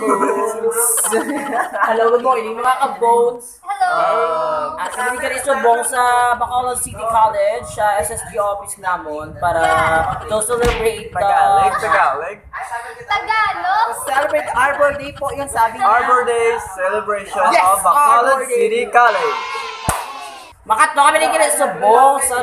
Hello, good morning mga ka-boats. Hello! At kami rin subong sa Bacolod City College, sa SSG office namon para to celebrate Tagalog. Celebrate Arbor Day po yung sabi niya. Arbor Day celebration Yes, of Bacolod Arbor Day. City College. Makatlo kami rin subong sa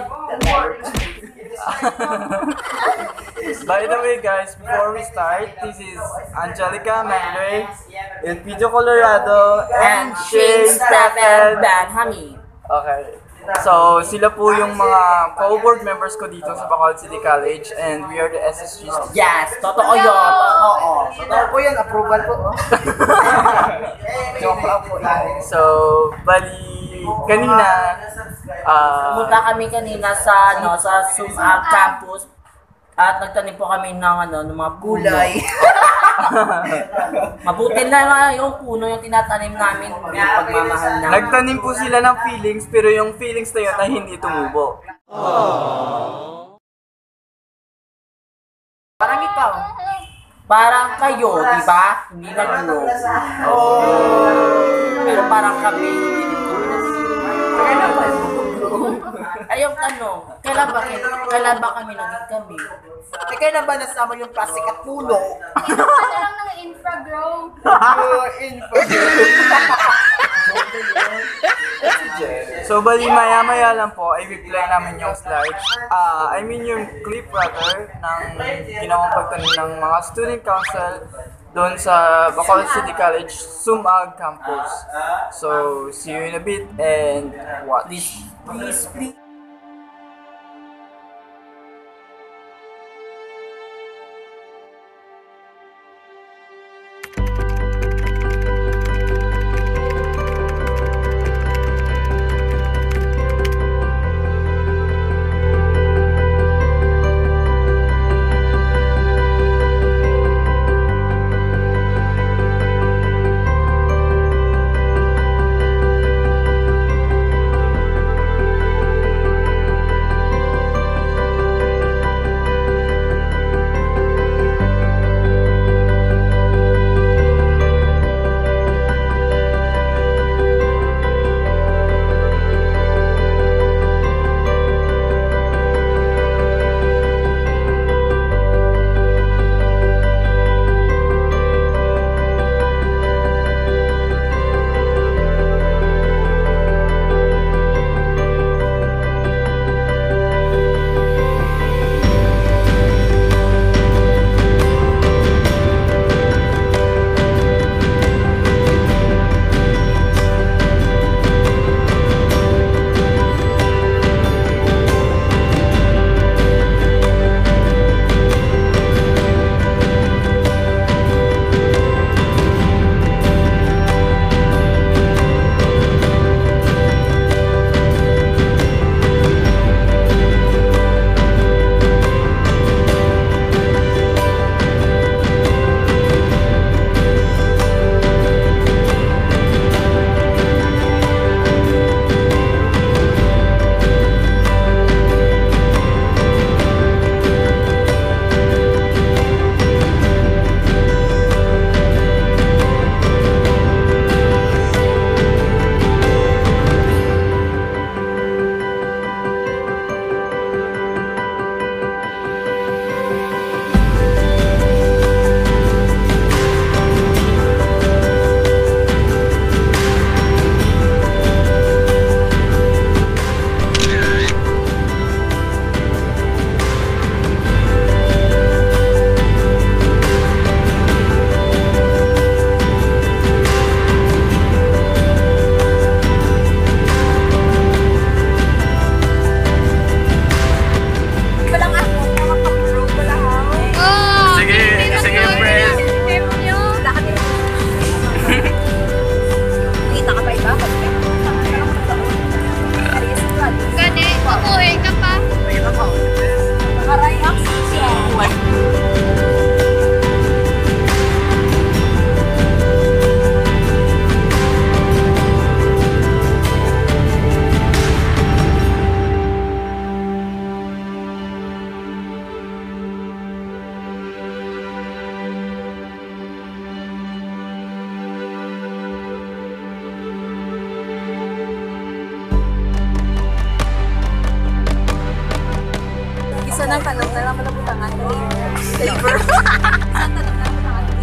By the way guys, before we start, this is Angelica Jamandre, Elpidio Colorado, and Shane Stephen Banhami. Okay. So, sila po yung mga co-board members ko dito sa Bacolod City College and we are the SSG students. Yes, totoo yun. Oo. Totoo po yun, approval po. Joke lang po yan. So, bali, kanina, Pumunta kami kanina sa sa campus at nagtanim po kami ng ng mga gulay. Mabuti na yung puno yung tinatanim namin, yung pagmamahal namin. nagtanim po sila ng feelings pero yung feelings na yun ay hindi tumubo. Parang ikaw. Parang kayo, di ba? Hindi nag-grow. Pero parang kami, hindi din kami nag-grow. Ay, yung tanong, kailan ba kami naging kami? Kailan ba nasama yung plastic at puno? Oh. Ano lang ng infragrow? So, bali maya-maya lang po ay i-play namin yung slides. I mean yung clip rather ng ginawang pagtanim ng mga student council doon sa Bacolod City College Sumag campus. So, see you in a bit and watch. Please. Isang tanong na lang malabutan ang flavor. Isang tanong na lang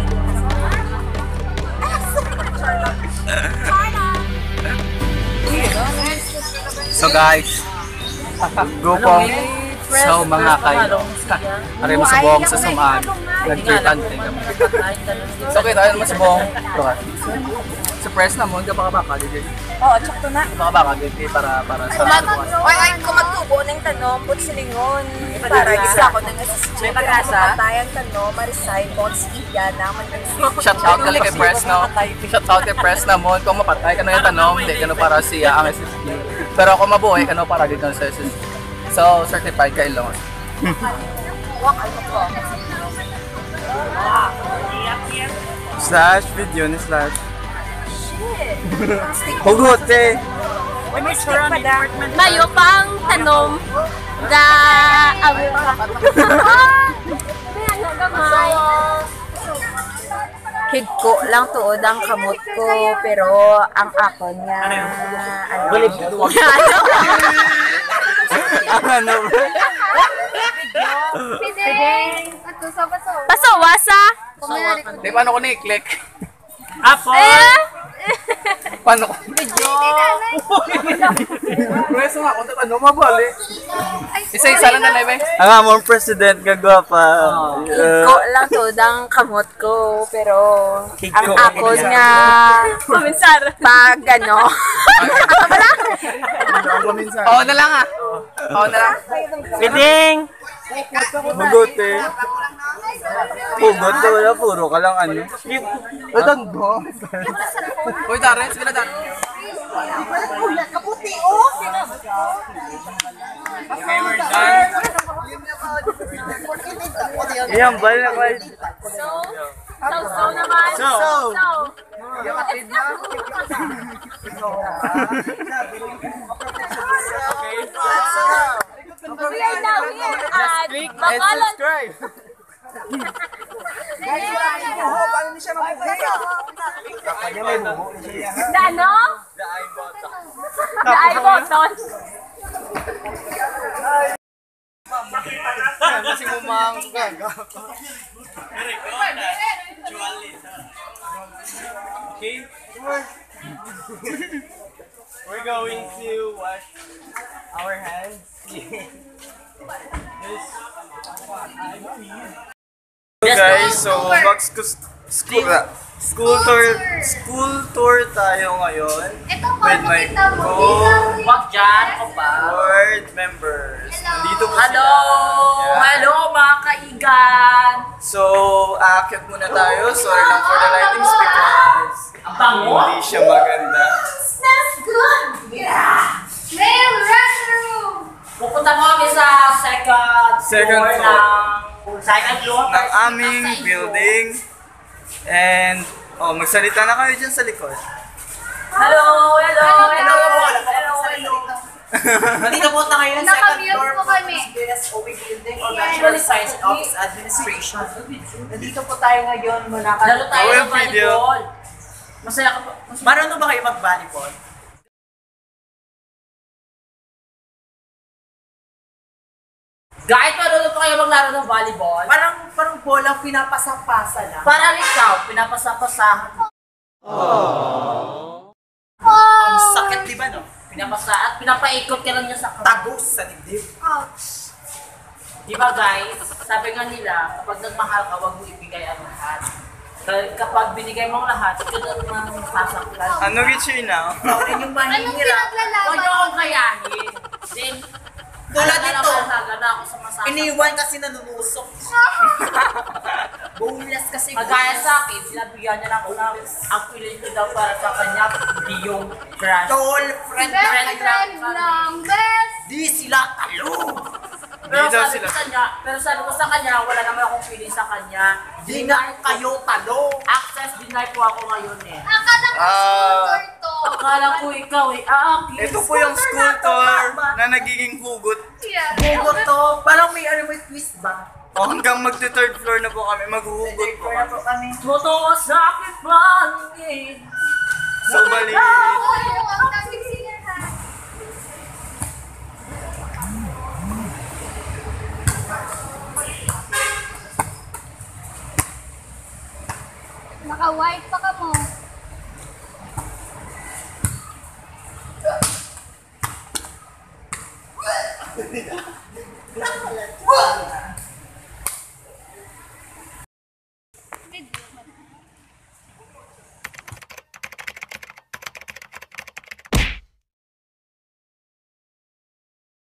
So guys, go po. So mga kayo, ari mo sa buong sa sumaan, nagkirtante kami. So kita tayo naman sa buong, sa press na mo, hindi ka baka DJ. Oo, tsakto na. Baka para sa Kung magtubo ng tanong, put silingon. Para isa ako ng SSG. Pag-asa. Tayang tanong, marisay, bonds, iya, naman ng shout out kali kay press no. Shout out kay press na mo, kung mapatay ka na yung tanong, hindi ka para siya ang SSG. Pero ako mabuhay ka para dito sa SSG. So, certified ka ilong. Slash video ni slash. Hugot eh. Mayo pang tanom ga Kid ko lang tuod ang kamot ko, pero ang akon nga, Ano ba? pasawasa. Di paano ko na-click? Paano ko? Press nga, kung ano mabali. Isa-isa lang na live eh. Ang among president kagwapa. ko lang tuod ang kamot ko, pero ang akon nga, pag ano, Oo na lang ah. Oo na lang. Piting! Hugot eh. Hugot na wala, puro ka lang ano. Ito mo. Uy, Darren, sige na Darren. Okay, we're done. Iyan, bali na kayo. So naman. We are now here at Bacolod. Subscribe. The ano? The I button. Kasi mumang gaga. Okay. We're going to wash our hands. Guys, so school tour tayo ngayon Ito po, with my pakita mo. Wag dyan, o ba? board members. Nandito po Hello! sila. Hello mga kaigan! So, aakyat muna tayo. Sorry lang for the lightings because Ang bango! hindi siya maganda. Smells good. Yeah. Male restroom. Pupunta mo kami sa second Second floor floor. second floor Ng aming building. And, magsalita na kayo dyan sa likod. Hello! Hello! Hello! Hello! Nandito po na ngayon sa second Nakamute floor po kami. BSOA Building or National Science and Office Administration. Nandito po tayo ngayon muna. Lalo tayo Gawin ng video. volleyball. Masaya ka pa. Marunong ba kayo mag-volleyball? Kahit marunong pa kayo maglaro ng volleyball. Parang bolang pinapasa-pasa lang. Para ikaw, pinapasa-pasa. Ang sakit, di ba, no? Pinapasa at pinapaikot ka lang niya sa kamay. Tagos sa dibdib. Di ba guys, sabi nga nila, kapag nagmahal ka, huwag mo ibigay ang lahat. Dahil kapag binigay mo ang lahat, ikaw na naman sasaktan. Ano Richie now? Ikaw rin yung mahihirap. Huwag niyo akong kayahin. Then, Tulad nito. na ako sa masasaktan. Iniwan kasi nanunusok. Boneless kasi. Kagaya sa akin, sinabigyan niya ng unang ang feeling ko daw para sa kanya, hindi yung crush. Tol, friend Best lang. friend lang. Best. Di sila talo. Pero Hindi daw sabi sila. ko sa kanya, wala naman akong feeling sa kanya. Di nga kayo talo. Access deny po ako ngayon eh. Akala ko scooter to. Akala ko ikaw eh, Ito po yung school tour na nagiging hugot. Yeah. Hugot to. Parang may twist ba? O hanggang magte-third floor na po kami, maghuhugot po Wala kami. po kami. Totoo sa akin pangingin. So bali, Ang daming singer ha. Naka-white pa ka mo.